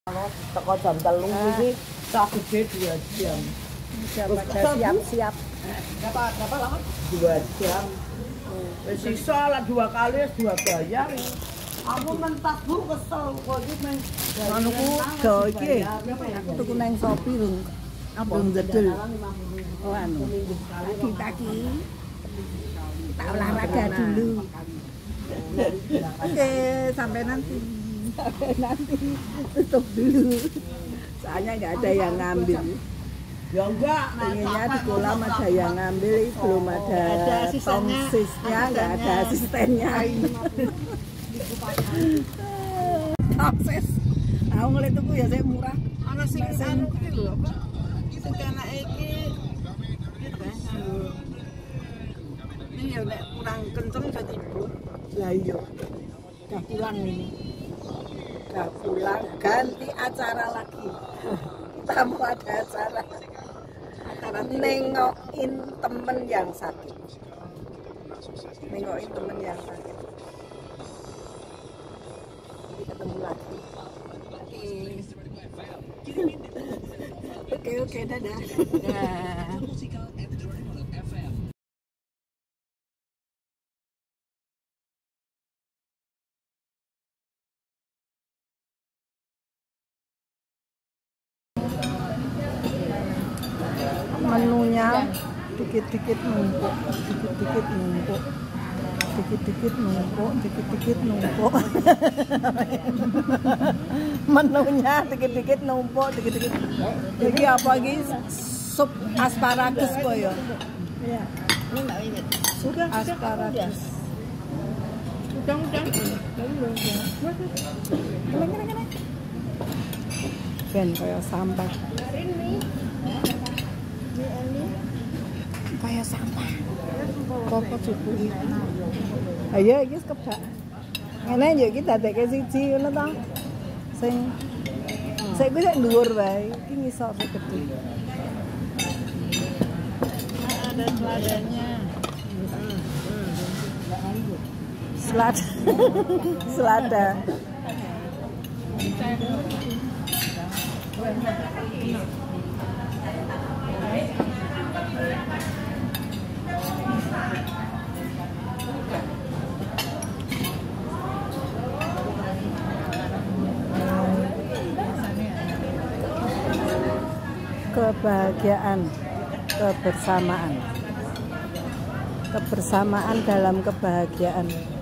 Teko jam 3 iki sak gede 2 jam. Pada siap-siap. Berapa lama? 2 jam. Sisa lah 2 kali 2 bayar. Aku mentas Bu kesel kok iki men. Anuku do iki. Tuku nang Shopee lho. Apa ndedel? Oh anu. Pagi-pagi. Tak olahraga dulu. Oke, sampai nanti. Nanti tutup dulu. Soalnya nggak ada yang ngambil. Ya enggak, pengennya di kolam ada yang ngambil, belum ada tongsisnya, nggak ada asistennya. Tongsis, aku ngeliat tuku ya saya murah. Ana sing anu iki lho, apa? Sing anake iki ini ya nek kurang kenceng jadi ibu. Lah iya. Udah pulang ini. Udah pulang, ganti acara lagi. Kita mau ada acara nengokin temen yang sakit. Nengokin temen yang sakit. Jadi ketemu lagi. Oke, dadah. Menunya dikit-dikit numpuk, dikit-dikit numpuk, dikit-dikit numpuk, dikit-dikit numpuk. Menunya dikit-dikit numpuk, dikit-dikit. Jadi apa lagi? Sup asparagus kok ya? Iya. Sup asparagus. Udah. Ben kayak sampah. Kayak sampah. Kok cukup. Ayo iki kebak. Ngene yo iki dadekke siji ngono ta. Sing kuwi sak dhuwur wae, iki ngisor gede. Ada seladannya. Selada. Kebahagiaan, kebersamaan dalam kebahagiaan.